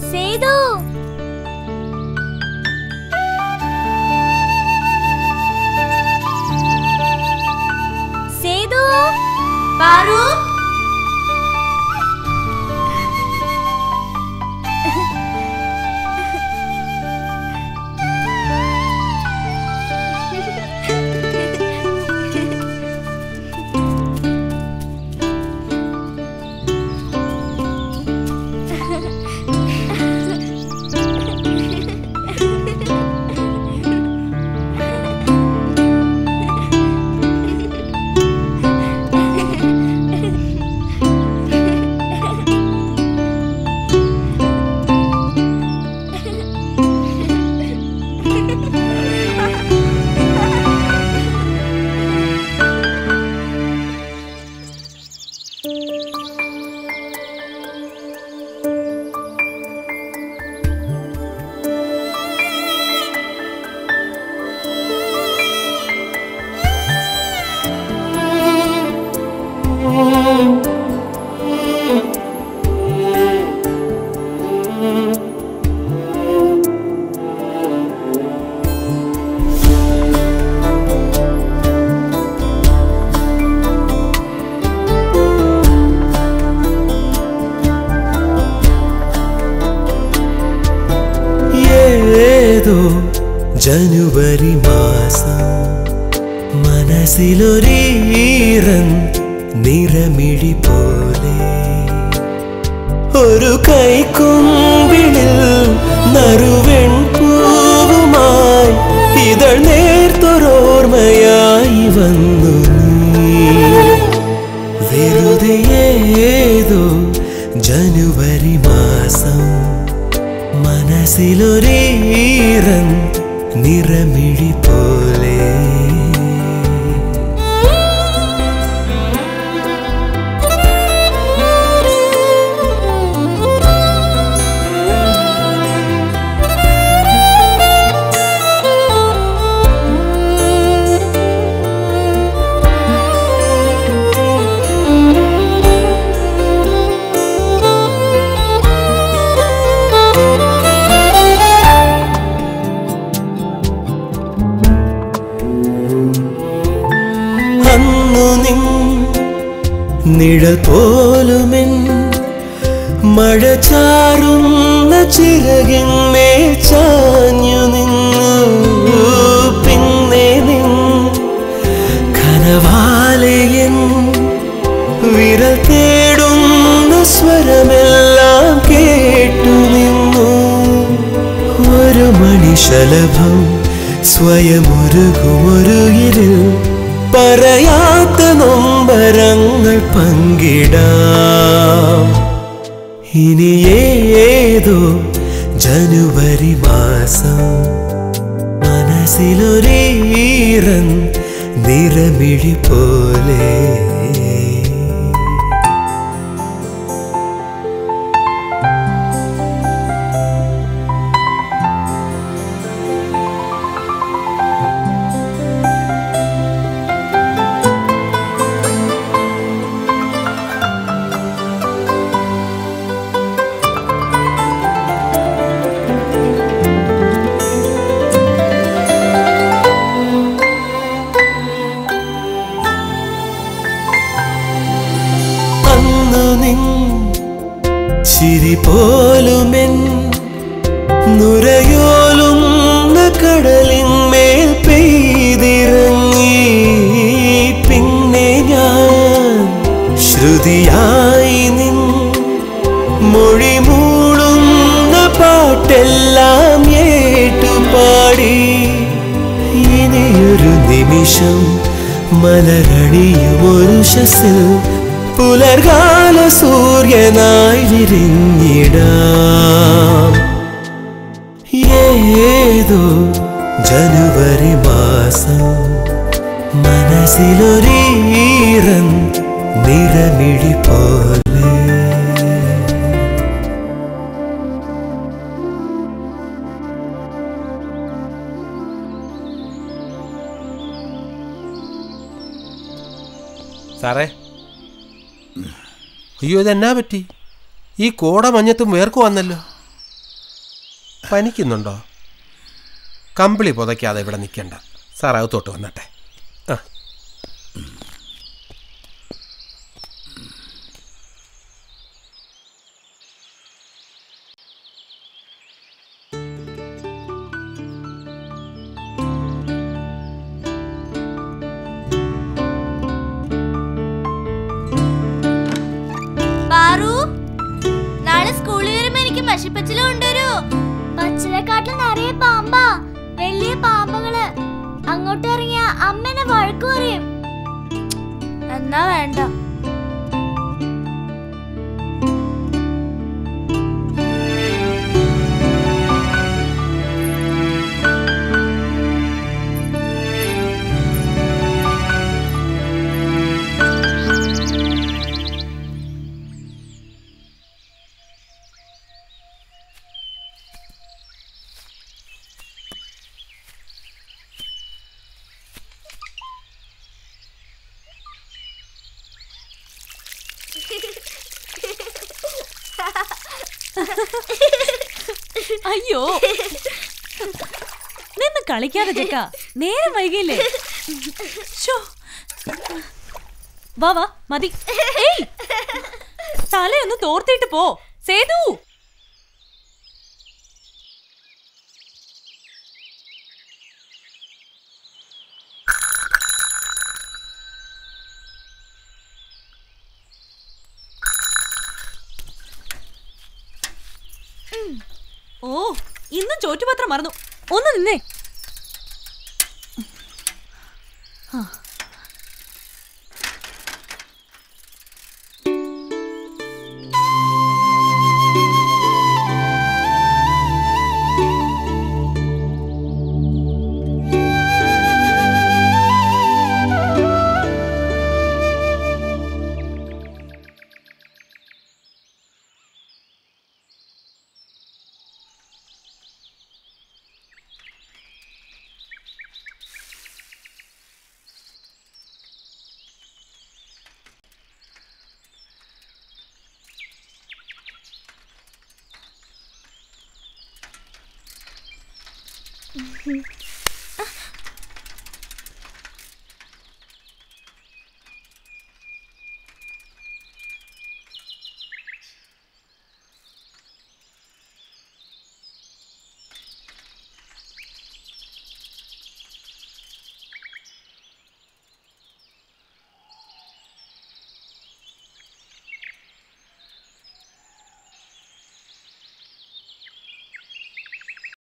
സേതു സേതു പാറു ജനുവരി മാസം മനസ്സിലൊരീറൻ നിറമിഴി പോലെ ഒരു കൈക്കുമ്പിളിൽ നറുവെൺ പൂവുമായി ഇതൾ നേർത്തൊരോർമ്മയായി വന്നു വെറുതെ ഏതോ ജനുവരി മാസം മനസ്സിലൊരീറൻ നിറമിഴി പോലെ നിഴൽ പോലുമെൻ മഴ ചാറുന്ന ചിറകിന്മേൽ ചാഞ്ഞു നിന്നു പിന്നെ നിൻ കനവാലയൻ വിരൽ തേടുന്ന സ്വരമെല്ലാം കേട്ടു നിന്നു ഒരു മണിശലഭം സ്വയമൊരുകുമൊരുകിരിൽ പറയാത്ത നൊമ്പരങ്ങൾ പങ്കിടാം ഇനി ഏതോ ജനുവരി മാസം മനസ്സിലൊരീറൻ നിറമിഴി പോലെ ചിരി പോലുമെൻ നുരയോലുന്ന കടലിന്മേൽ പെയ്തിറങ്ങി പിന്നെ ഞാൻ ശ്രുതിയായി നിൻ മൊഴി മൂളുന്ന പാട്ടെല്ലാം ഏറ്റുപാടി ഇനിയൊരു നിമിഷം മലരണിയുമൊരു ശസിൽ പുലർകാല സൂര്യനായി വിരിഞ്ഞിടാം ഏതോ ജനുവരി മാസം മനസ്സിലൊരീറൻ നിറമിഴി പോലെ സാറേ, അയ്യോ ഇതെന്നാ പറ്റി? ഈ കോട മഞ്ഞത്തും വേർക്ക് വന്നല്ലോ. പനിക്കുന്നുണ്ടോ? കമ്പിളി പുതയ്ക്കാതെ ഇവിടെ നിൽക്കണ്ട. സാർ അകത്തോട്ട് വന്നട്ടെ. നാളെ സ്കൂളിൽ വരുമ്പോ എനിക്ക് പശുപ്പച്ചില കൊണ്ടുവരൂ. പച്ചിലക്കാട്ടിൽ നിറയെ പാമ്പാ, വലിയ പാമ്പുകള്. അങ്ങോട്ട് ഇറങ്ങിയ അമ്മനെ വഴക്ക് പറയും. എന്നാ വേണ്ട. അയ്യോ, നിന്ന് കളിക്കാതെ ചെക്ക, നേരം വൈകിയില്ലേ? വാ വാ, മതി. തലയൊന്ന് തോർത്തിട്ട് പോ സേതു. ഓ, ഇന്നും ചോറ്റുപാത്രം മറന്നു. ഒന്ന് നിന്നേ.